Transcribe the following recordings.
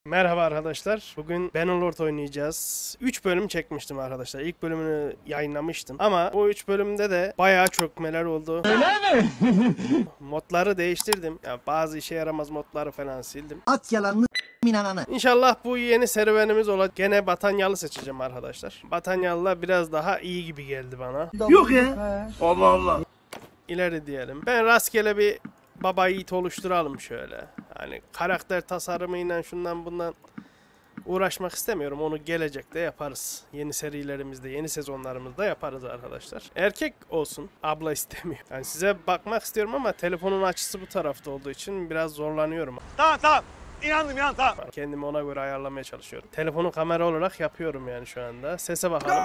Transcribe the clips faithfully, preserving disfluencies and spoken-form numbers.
Merhaba arkadaşlar. Bugün Bannerlord oynayacağız. üç bölüm çekmiştim arkadaşlar. İlk bölümünü yayınlamıştım. Ama bu üç bölümde de bayağı çökmeler oldu. Öyle mi? Modları değiştirdim. Yani bazı işe yaramaz modları falan sildim. At yalanını inananı. İnşallah bu yeni serüvenimiz olacak. Gene Batanyalı seçeceğim arkadaşlar. Batanyalı'la biraz daha iyi gibi geldi bana. Yok ya. Allah Allah. İleri diyelim. Ben rastgele bir baba yiğit oluşturalım şöyle. Hani karakter tasarımıyla şundan bundan uğraşmak istemiyorum. Onu gelecekte yaparız. Yeni serilerimizde, yeni sezonlarımızda yaparız arkadaşlar. Erkek olsun. Abla istemiyor. Yani size bakmak istiyorum ama telefonun açısı bu tarafta olduğu için biraz zorlanıyorum. Tamam tamam. İnandım inan tamam. Kendimi ona göre ayarlamaya çalışıyorum. Telefonu kamera olarak yapıyorum yani şu anda. Sese bakalım.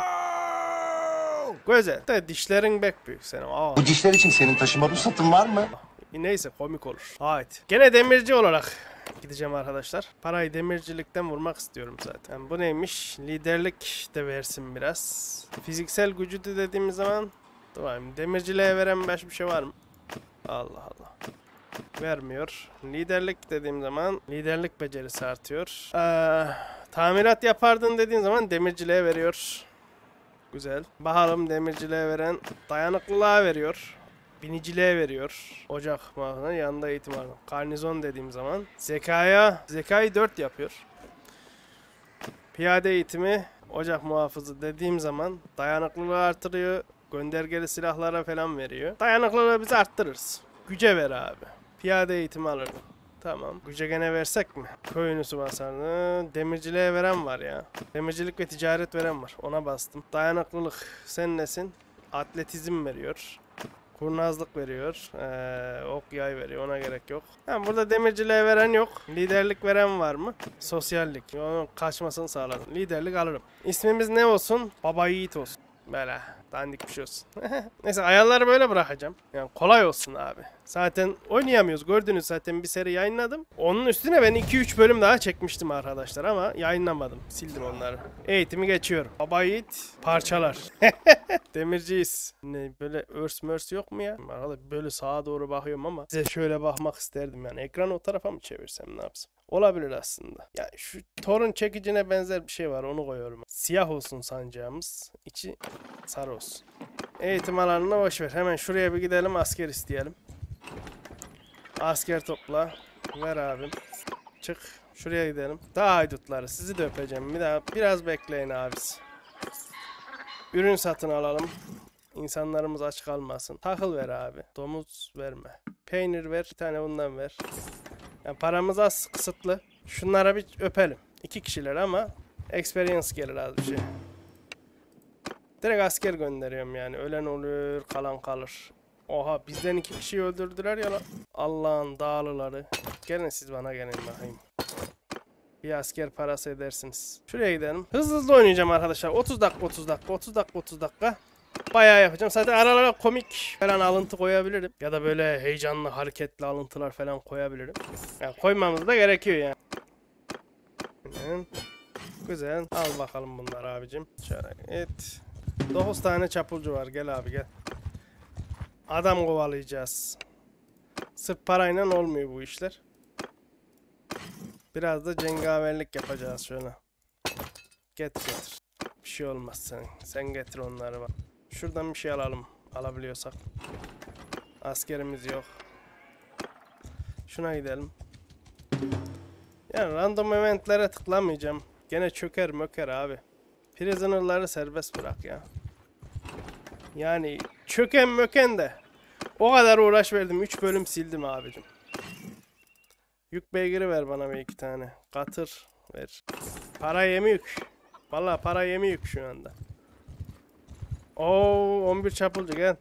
Güzel. De dişlerin bek büyük senin. Aa. Bu dişler için senin taşıma ruhsatın var mı? Neyse komik olur. Haydi. Gene demirci olarak gideceğim arkadaşlar. Parayı demircilikten vurmak istiyorum zaten. Bu neymiş? Liderlik de versin biraz. Fiziksel gücü de dediğimiz zaman durayım. Demirciliğe veren başka bir şey var mı? Allah Allah. Vermiyor. Liderlik dediğim zaman liderlik becerisi artıyor. Ee, tamirat yapardın dediğin zaman demirciliğe veriyor. Güzel. Bakalım demirciliğe veren dayanıklılığa veriyor. Biniciliğe veriyor. Ocak mağazanın yanında eğitim var. Karnizon dediğim zaman zekaya, zekayı dört yapıyor. Piyade eğitimi, ocak muhafızı dediğim zaman dayanıklılığı artırıyor. Göndergeli silahlara falan veriyor. Dayanıklılığı biz arttırırız. Güce ver abi. Piyade eğitimi alırım. Tamam. Güce gene versek mi? Köy ünüsü basardı. Demirciliğe veren var ya. Demircilik ve ticaret veren var. Ona bastım. Dayanıklılık. Sen nesin? Atletizm veriyor. Kurnazlık veriyor. Ee, ok yay veriyor. Ona gerek yok. Yani burada demirciliğe veren yok. Liderlik veren var mı? Sosyallik. Onun kaçmasını sağladım. Liderlik alırım. İsmimiz ne olsun? Baba yiğit olsun. Böyle dandik bir şey olsun. Neyse ayarları böyle bırakacağım. Yani kolay olsun abi. Zaten oynayamıyoruz. Gördünüz zaten bir seri yayınladım. Onun üstüne ben iki üç bölüm daha çekmiştim arkadaşlar ama yayınlamadım. Sildim onları. Eğitimi geçiyorum. Baba yiğit parçalar. Demirciyiz. Ne böyle örs mörs yok mu ya? Arada böyle sağa doğru bakıyorum ama size şöyle bakmak isterdim yani. Ekranı o tarafa mı çevirsem ne yapsam? Olabilir aslında. Ya şu torun çekicine benzer bir şey var onu koyuyorum. Siyah olsun sancağımız. İçi sarı olsun. Eğitim alanına boşver. Hemen şuraya bir gidelim asker isteyelim. Asker topla. Ver abim. Çık. Şuraya gidelim. Daha haydutları. Sizi de öpeceğim. Bir daha biraz bekleyin abisi. Ürün satın alalım. İnsanlarımız aç kalmasın. Takıl ver abi. Domuz verme. Peynir ver. Bir tane bundan ver. Yani paramız az kısıtlı. Şunlara bir öpelim. İki kişiler ama experience gelir az bir şey. Direkt asker gönderiyorum yani. Ölen olur, kalan kalır. Oha bizden iki kişiyi öldürdüler ya lan. Allah'ın dağlıları. Gelin siz bana gelin bakayım. Bir asker parası edersiniz. Şuraya gidelim. Hızlı hızlı oynayacağım arkadaşlar. otuz dakika otuz dakika otuz dakika otuz dakika. Bayağı yapacağım. Zaten aralara komik falan alıntı koyabilirim. Ya da böyle heyecanlı hareketli alıntılar falan koyabilirim. Yani koymamız da gerekiyor yani. Güzel. Al bakalım bunlar abicim. Şöyle et. dokuz tane çapulcu var. Gel abi gel. Adam kovalayacağız. Sırf parayla olmuyor bu işler. Biraz da cengaverlik yapacağız şöyle. Getir getir. Bir şey olmaz sen. Sen getir onları bak. Şuradan bir şey alalım. Alabiliyorsak. Askerimiz yok. Şuna gidelim. Yani random eventlere tıklamayacağım. Gene çöker möker abi. Prisoner'ları serbest bırak ya. Yani çöken möken de. O kadar uğraş verdim. üç bölüm sildim abicim. Yük beygiri ver bana bir iki tane. Katır ver. Para yemi yük. Vallahi para yemi yük şu anda. Oo on bir çapulcu gel.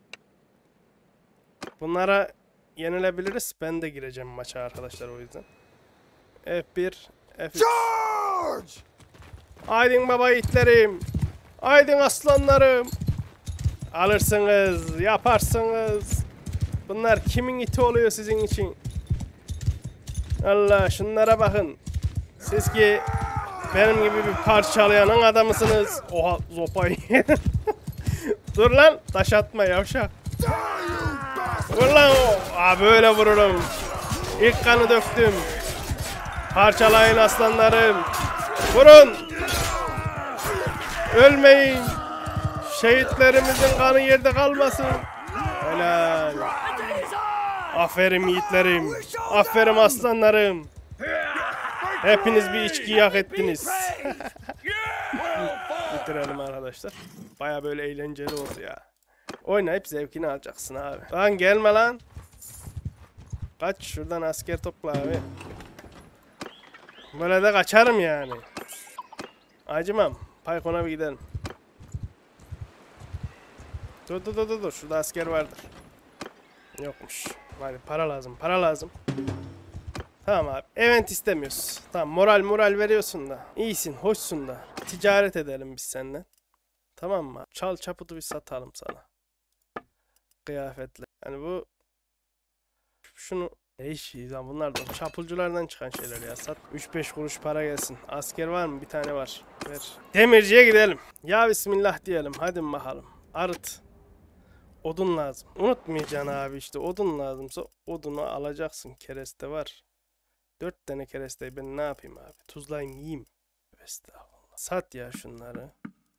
Bunlara yenilebiliriz. Ben de gireceğim maça arkadaşlar o yüzden. F bir F üç. George! Aydın baba itlerim. Aydın aslanlarım. Alırsınız, yaparsınız. Bunlar kimin iti oluyor sizin için? Allah şunlara bakın. Siz ki benim gibi bir parçalayanın adamısınız. Oha zopayı. Dur lan taş atma yavşak. Vur lan o. Aa, böyle vururum. İlk kanı döktüm. Parçalayın aslanlarım. Vurun. Ölmeyin. Şehitlerimizin kanı yerde kalmasın. Helal. Aferin yiğitlerim. Aferin aslanlarım. Hepiniz bir içki hak ettiniz. Bitirelim arkadaşlar. Baya böyle eğlenceli oldu ya. Oynayıp zevkini alacaksın abi. Lan gelme lan. Kaç şuradan asker topla abi. Böyle de kaçarım yani. Acımam. Paykon'a bir gidelim. Dur dur dur dur. Şurada asker vardır. Yokmuş. Hadi para lazım. Para lazım. Tamam abi. Event istemiyoruz. Tamam moral moral veriyorsun da. İyisin. Hoşsun da. Ticaret edelim biz seninle. Tamam mı? Çal çaputu bir satalım sana. Kıyafetle. Yani bu şunu ne işi lan bunlar da çapulculardan çıkan şeyler ya. Sat üç beş kuruş para gelsin. Asker var mı? Bir tane var. Ver. Demirciye gidelim. Ya bismillah diyelim. Hadi bakalım. Arıt. Odun lazım. Unutmayacaksın abi işte. Odun lazımsa odunu alacaksın. Kereste var. Dört tane keresteyi ben ne yapayım abi? Tuzlayayım yiyeyim. Estağfurullah. Sat ya şunları.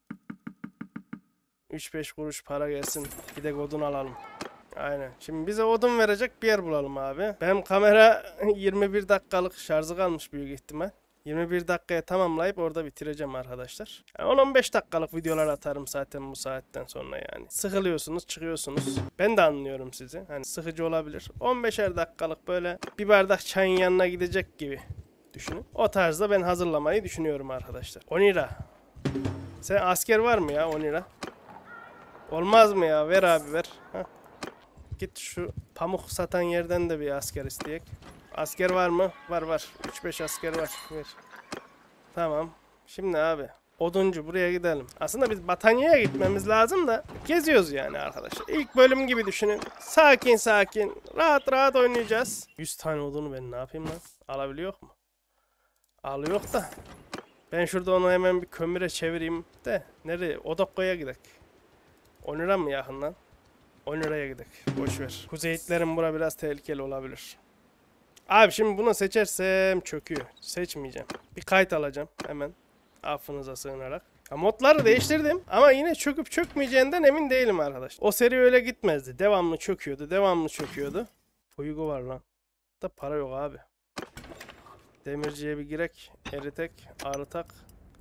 üç beş kuruş para gelsin. Bir de odun alalım. Aynen. Şimdi bize odun verecek bir yer bulalım abi. Benim kamera yirmi bir dakikalık şarjı kalmış büyük ihtimal. yirmi bir dakikaya tamamlayıp orada bitireceğim arkadaşlar. Yani on on beş dakikalık videolar atarım zaten bu saatten sonra yani. Sıkılıyorsunuz, çıkıyorsunuz. Ben de anlıyorum sizi. Hani sıkıcı olabilir. on beşer dakikalık böyle bir bardak çayın yanına gidecek gibi düşünün. O tarzda ben hazırlamayı düşünüyorum arkadaşlar. on lira. Sen asker var mı ya on lira? Olmaz mı ya? Ver abi ver. Heh. Git şu pamuk satan yerden de bir asker isteyek. Asker var mı? Var var. üç beş asker var. Ver. Tamam. Şimdi abi. Oduncu buraya gidelim. Aslında biz Batanya'ya gitmemiz lazım da geziyoruz yani arkadaşlar. İlk bölüm gibi düşünün. Sakin sakin. Rahat rahat oynayacağız. yüz tane odunu ben ne yapayım lan? Alabiliyor mu? Alıyor da. Ben şurada onu hemen bir kömüre çevireyim de. Nereye? Odokko'ya gidelim. on lira mı yakın lan? on liraya gidelim. Boşver. Kuzeyitlerin bura biraz tehlikeli olabilir. Abi şimdi bunu seçersem çöküyor. Seçmeyeceğim. Bir kayıt alacağım hemen. Affınıza sığınarak. Ya modları değiştirdim ama yine çöküp çökmeyeceğinden emin değilim arkadaşlar. O seri öyle gitmezdi. Devamlı çöküyordu. Devamlı çöküyordu. Uygu var lan. Da para yok abi. Demirciye bir girek. Eritek. Arıtak.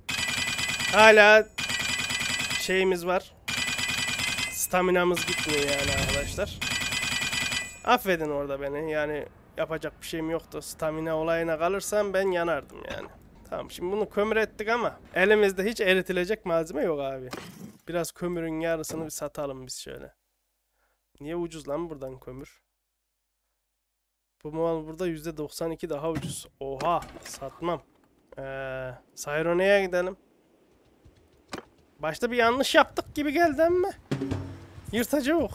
Hala şeyimiz var. Staminamız gitmiyor yani arkadaşlar. Affedin orada beni. Yani yapacak bir şeyim yoktu. Stamina olayına kalırsam ben yanardım yani. Tamam şimdi bunu kömür ettik ama elimizde hiç eritilecek malzeme yok abi. Biraz kömürün yarısını bir satalım biz şöyle. Niye ucuz lan buradan kömür? Bu mal burada yüzde doksan iki daha ucuz. Oha satmam. Ee, Sayrone'ye gidelim. Başta bir yanlış yaptık gibi geldi ama. Yırtacı yok.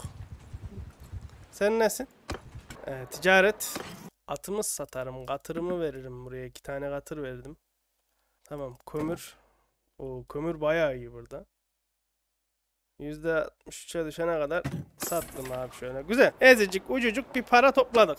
Sen nesin? Ee, ticaret. Atımı satarım. Katırımı veririm buraya. İki tane katır verdim. Tamam. Kömür. O kömür bayağı iyi burada. yüzde altmış üçe düşene kadar sattım abi şöyle. Güzel. Ezicik ucucuk bir para topladık.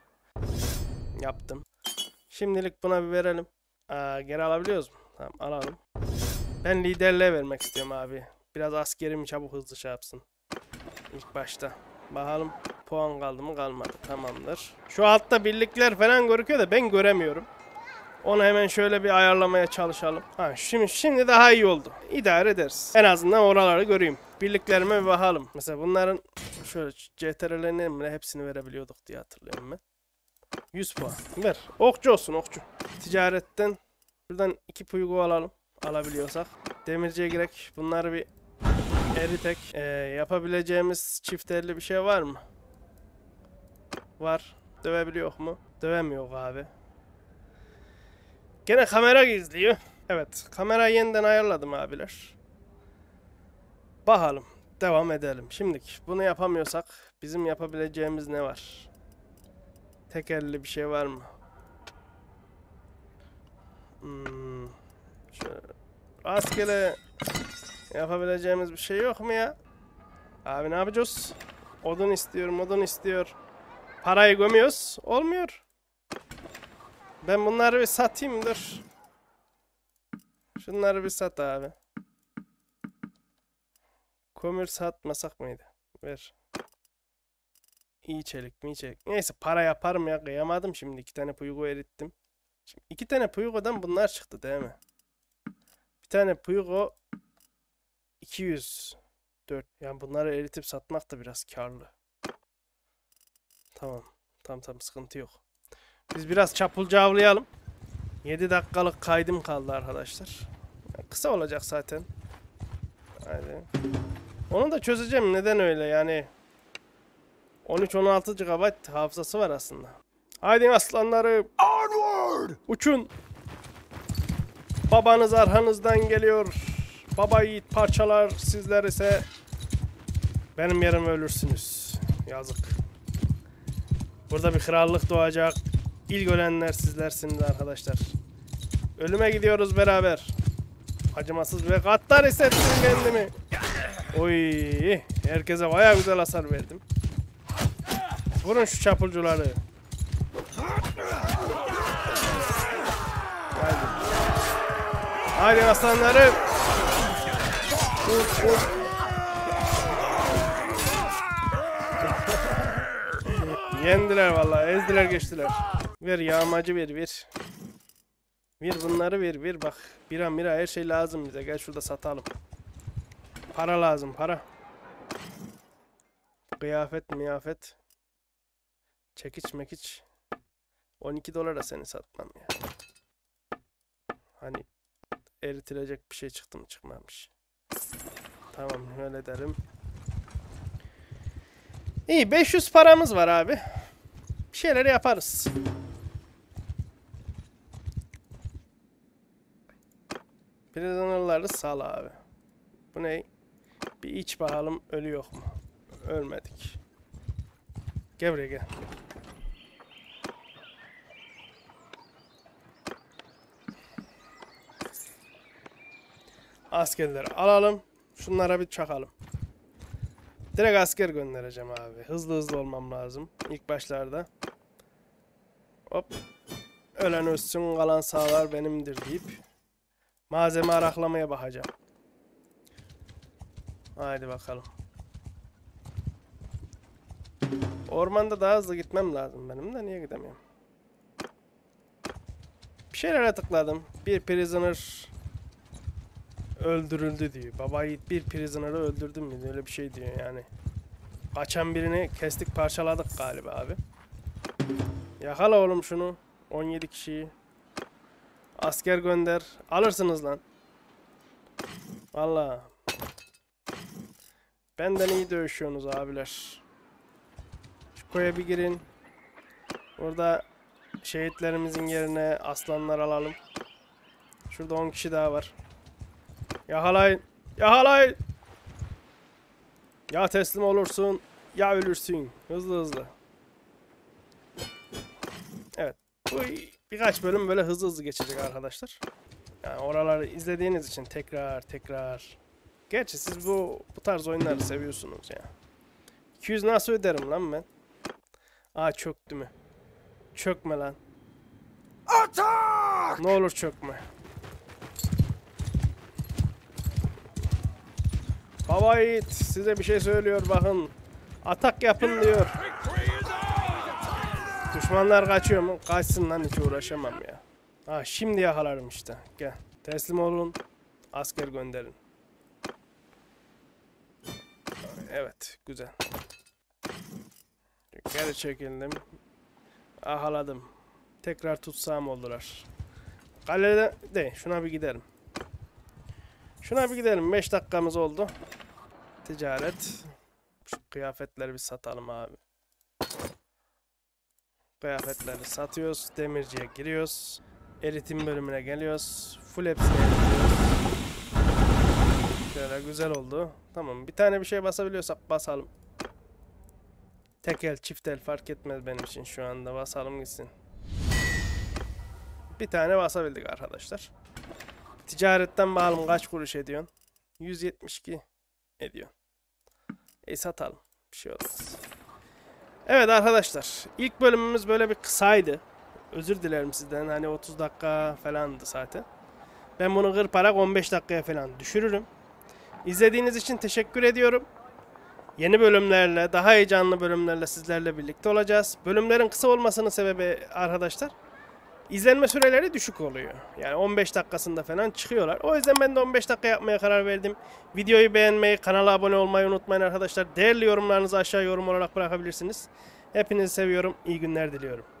Yaptım. Şimdilik buna bir verelim. Aa, geri alabiliyoruz mu? Tamam alalım. Ben liderliğe vermek istiyorum abi. Biraz askerim çabuk hızlı şey yapsın. İlk başta. Bakalım puan kaldı mı kalmadı. Tamamdır. Şu altta birlikler falan gözüküyor da ben göremiyorum. Onu hemen şöyle bir ayarlamaya çalışalım. Ha, şimdi, şimdi daha iyi oldu. İdare ederiz. En azından oraları göreyim. Birliklerime bir bakalım. Mesela bunların şöyle C T R'lerinin bile hepsini verebiliyorduk diye hatırlıyorum ben. yüz puan. Ver. Okçu olsun okçu. Ticaretten buradan iki puygu alalım. Alabiliyorsak. Demirciye girek. Bunları bir eritek. Ee, yapabileceğimiz çift elli bir şey var mı? Var. Dövebiliyor mu? Dövemiyor abi. Gene kamera gizliyor. Evet. Kamerayı yeniden ayarladım abiler. Bakalım. Devam edelim. Şimdilik bunu yapamıyorsak bizim yapabileceğimiz ne var? Tekerli bir şey var mı? Hmm. Şöyle. Rastgele yapabileceğimiz bir şey yok mu ya? Abi ne yapacağız? Odun istiyorum, odun istiyor. Parayı gömüyoruz. Olmuyor. Ben bunları bir satayım dur. Şunları bir sat abi. Kömür satmasak mıydı? Ver. İyi çelik mi iyi çelik. Neyse para yaparım ya, kıyamadım şimdi. iki tane puyuğu erittim. Şimdi iki tane puyuğodan bunlar çıktı değil mi? Bir tane puyuğu iki yüz dört. Yani bunları eritip satmak da biraz karlı. Tamam. Tamam tamam, sıkıntı yok. Biz biraz çapulcu avlayalım. yedi dakikalık kaydım kaldı arkadaşlar. Yani kısa olacak zaten. Hadi. Onu da çözeceğim. Neden öyle yani? on üç on altı gigabayt hafızası var aslında. Haydi aslanları. Onward! Uçun. Babanız arkanızdan geliyor. Baba yiğit parçalar, sizler ise benim yerime ölürsünüz. Yazık. Burada bir krallık doğacak. İlk ölenler sizlersiniz arkadaşlar. Ölüme gidiyoruz beraber. Acımasız ve gaddar hissettim kendimi. Oy, herkese bayağı güzel hasar verdim. Vurun şu çapulcuları. Haydi. Haydi aslanlarım. Vur, vur. Yendiler vallahi, ezdiler geçtiler. Ver yağmacı ver ver. Ver bunları ver ver bak. Bira mira her şey lazım bize. Gel şurada satalım. Para lazım para. Kıyafet miyafet. Çekiç mekiç. on iki dolara seni satmam ya. Hani eritilecek bir şey çıktı mı çıkmamış. Tamam öyle derim. İyi, beş yüz paramız var abi. Bir şeyler yaparız. Prisoner'ları sal abi. Bu ne? Bir iç bakalım, ölü yok mu? Ölmedik. Gel buraya gel. Askerleri alalım. Şunlara bir çakalım. Direkt asker göndereceğim abi. Hızlı hızlı olmam lazım. İlk başlarda. Hop. Ölen ölsün, kalan sağlar benimdir deyip malzeme araklamaya bakacağım. Haydi bakalım. Ormanda daha hızlı gitmem lazım benim de, niye gidemiyorum? Bir şeylere tıkladım. Bir prisoner öldürüldü diyor. Baba yiğit bir prisoner'ı öldürdüm mü? Öyle bir şey diyor yani. Kaçan birini kestik parçaladık galiba abi. Yakala oğlum şunu. on yedi kişiyi. Asker gönder. Alırsınız lan. Vallahi. Benden iyi dövüşüyorsunuz abiler. Şu koya bir girin. Burada şehitlerimizin yerine aslanlar alalım. Şurada on kişi daha var. Yakalayın. Yakalayın. Ya teslim olursun ya ölürsün. Hızlı hızlı. Evet. Bu birkaç bölüm böyle hızlı hızlı geçecek arkadaşlar. Yani oraları izlediğiniz için tekrar tekrar. Gerçi siz bu bu tarz oyunları seviyorsunuz ya. iki yüz nasıl öderim lan ben? Aa çöktü mü? Çökme lan. Attack! Ne olur çökme. Baba yiğit size bir şey söylüyor bakın. Atak yapın diyor. Düşmanlar kaçıyor mu? Kaçsın lan, hiç uğraşamam ya. Ha şimdi yakalarım işte. Gel. Teslim olun. Asker gönderin. Evet güzel. Geri çekildim. Ahaladım. Tekrar tutsam oldular. Kalede de şuna bir gidelim. Şuna bir gidelim. beş dakikamız oldu. Ticaret. Şu kıyafetleri bir satalım abi. Kıyafetleri satıyoruz. Demirciye giriyoruz. Eritim bölümüne geliyoruz. Full hepsini eritiyoruz. Şöyle güzel oldu. Tamam. Bir tane bir şey basabiliyorsak basalım. Tek el, çift el fark etmez benim için şu anda. Basalım gitsin. Bir tane basabildik arkadaşlar. Ticaretten bakalım kaç kuruş ediyorsun? yüz yetmiş iki ediyor. E satalım. Bir şey olmaz. Evet arkadaşlar. İlk bölümümüz böyle bir kısaydı. Özür dilerim sizden. Hani otuz dakika falandı zaten. Ben bunu kırparak on beş dakikaya falan düşürürüm. İzlediğiniz için teşekkür ediyorum. Yeni bölümlerle, daha heyecanlı bölümlerle sizlerle birlikte olacağız. Bölümlerin kısa olmasının sebebi arkadaşlar, İzlenme süreleri düşük oluyor. Yani on beş dakikasında falan çıkıyorlar. O yüzden ben de on beş dakika yapmaya karar verdim. Videoyu beğenmeyi, kanala abone olmayı unutmayın arkadaşlar. Değerli yorumlarınızı aşağı yorum olarak bırakabilirsiniz. Hepinizi seviyorum. İyi günler diliyorum.